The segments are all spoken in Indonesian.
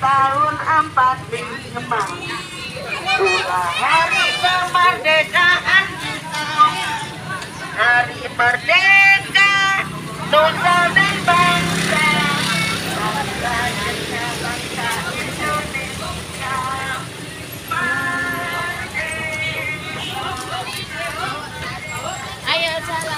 tahun 45 itulah hari kemerdekaan kita, hari merdeka nusa dan bangsa, lahirnya bangsa Indonesia. Ayo salam.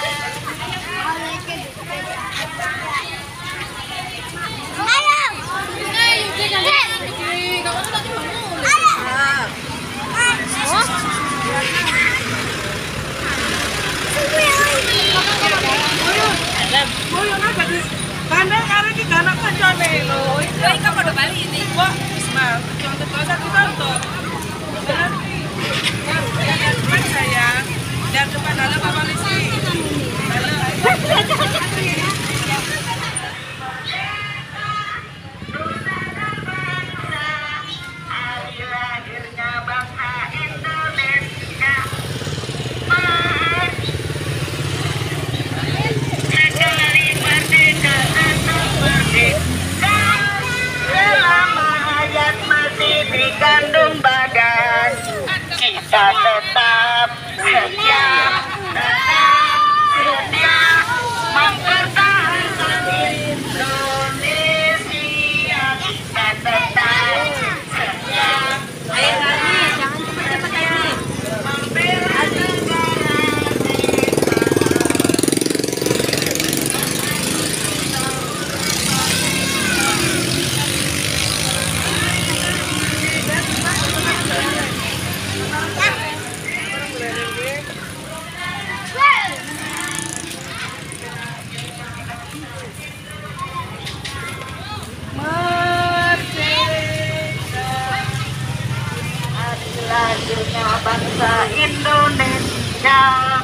Karena karena kita anak kancane lho. Kowe kok padha bali iki. Kok Ismail, contoh satu contoh. Depan saya, dan depan dalam apa polisi? Hari lahirnya bangsa Indonesia. Hari merdeka atau merdeka, selama hayat masih dikandung badan, kita tetap setia mempertahankan Indonesia. Kita tetap setia Jangan cepet-cepet aja. membela negara lahirnya bangsa Indonesia.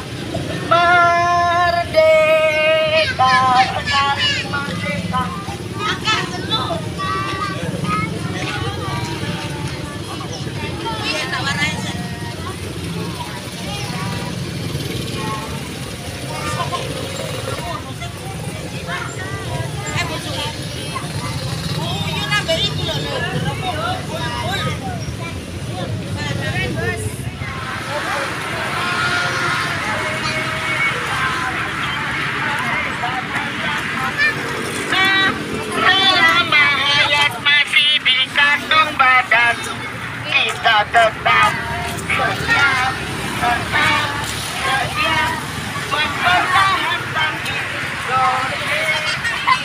Merdeka sekali merdeka. Selama hayat masih dikandung badan, kita tetap setia, tetap setia mempertahankan Indonesia.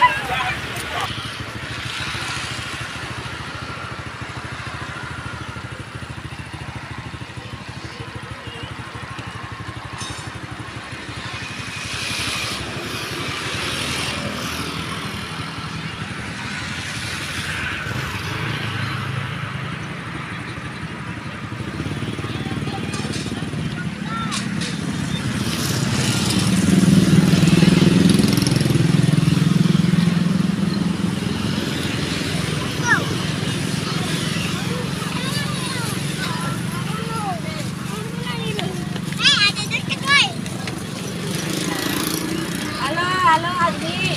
Halo Adi.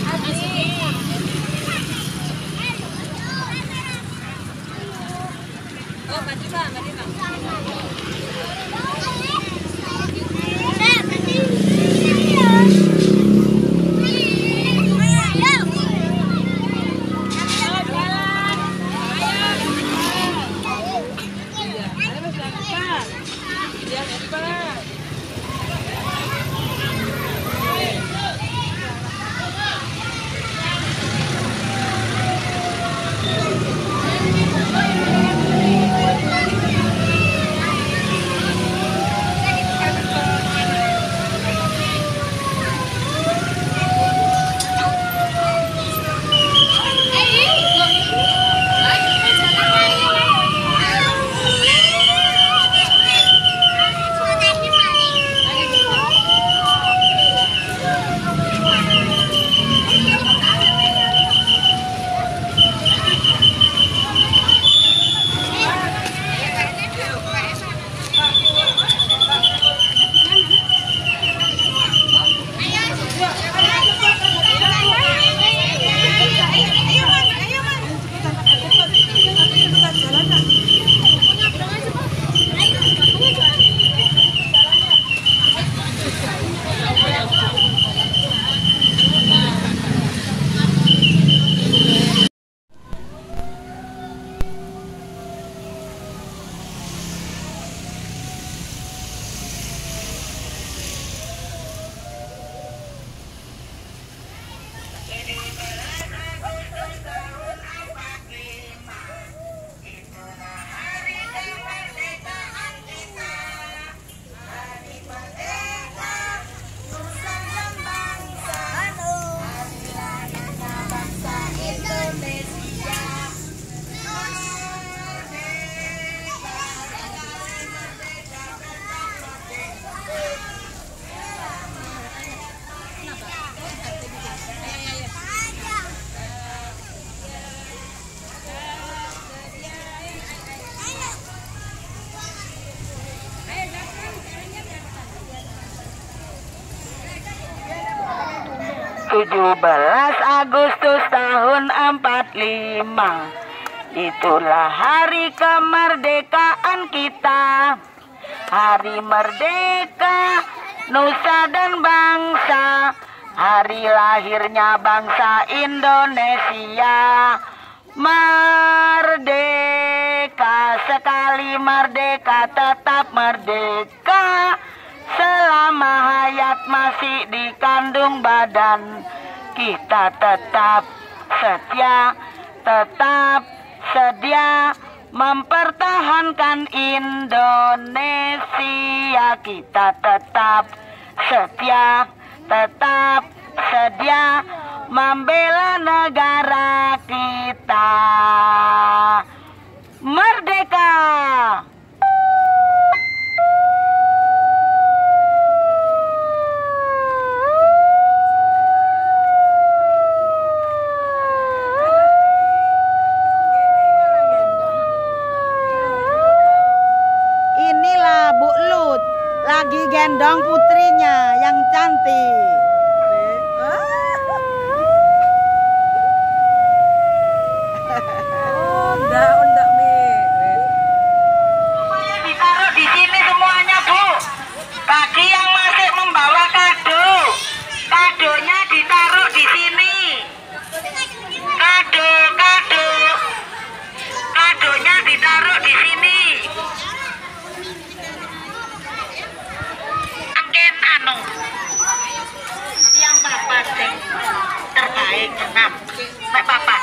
Oh, mati Bang. 17 Agustus tahun 45, itulah hari kemerdekaan kita. Hari merdeka nusa dan bangsa, hari lahirnya bangsa Indonesia. Merdeka, sekali merdeka tetap merdeka. Selama hayat masih dikandung badan, kita tetap setia, tetap sedia mempertahankan Indonesia. Kita tetap setia, tetap sedia membela negara kita. Merdeka! Inilah Bu Lut lagi gendong putrinya yang cantik. Undak Mi. Semuanya ditaruh di sini semuanya, Bu. Bagi yang masih membawa kado, kadonya ditaruh di sini. Kadonya ditaruh di sini. Angken yang papa sing terbaik 6. Mek papa.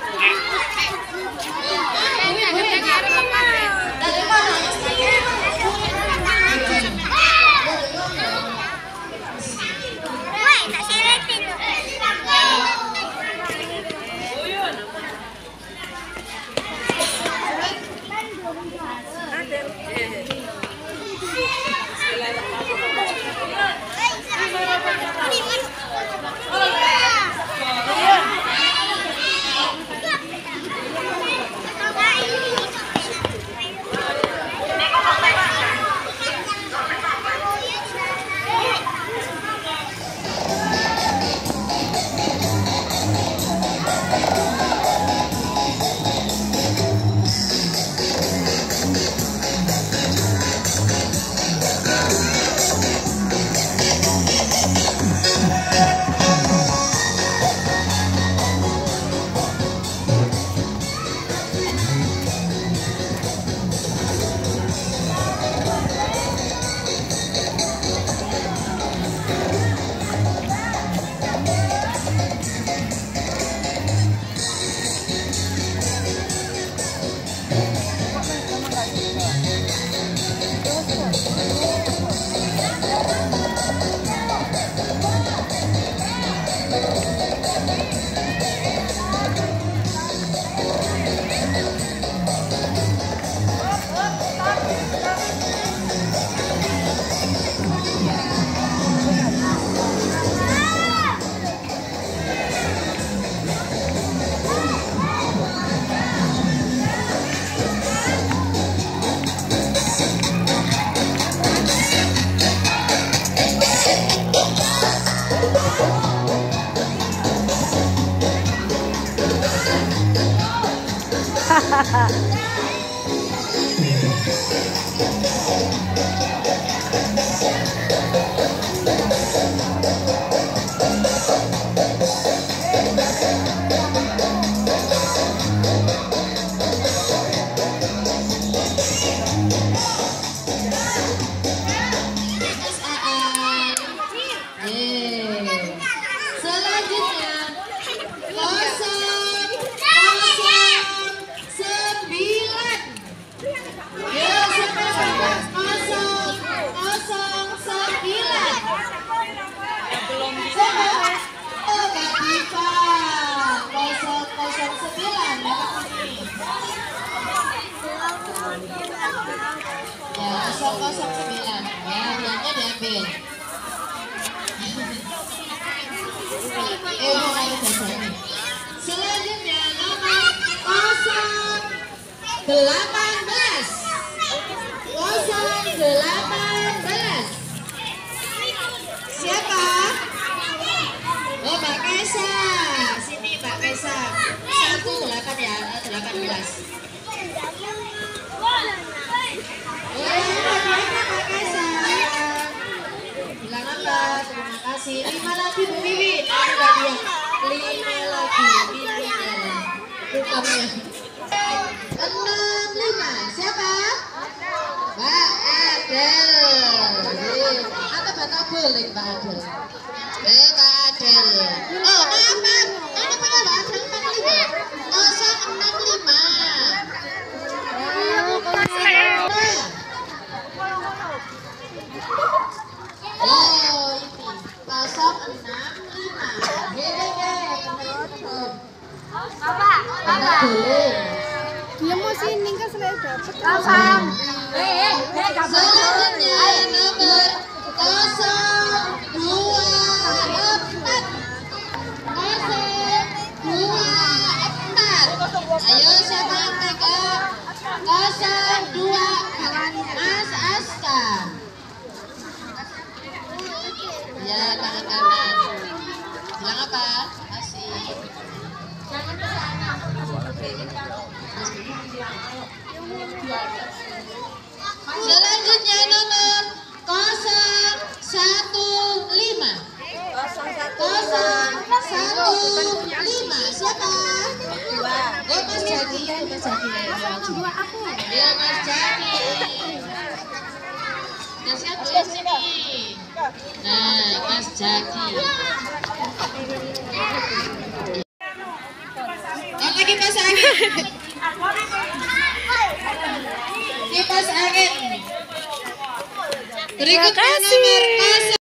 Selanjutnya nomor 018. 018. Siapa? Oh, Mbak Bilang apa? Terima kasih. 5 lagi Bu Wiwi. Ini udah dia. 5 lagi. Itu kamu. 65. Siapa? Mbak Adel. Atau Mbak Tabel nih Mbak Adel. Mbak Adel. Oh maaf. Ini pada Mbak Adel 065. Oh ini 065. Dia mau sini kan selalu dapat. Selanjutnya nomor 024. 024. Ayo siapa yang pegang? 02. Mas Aska. Ya tangan kanan. Bilang apa? Asik. Selanjutnya nomor 015. 015. Siapa? Oh Mas Jadi. Mas Jadi. Ya Mas Jadi. Mas Jadi sini. Nah Mas Jadi. Oke kipas angin. Kipas angin. Berikutnya nomor 0.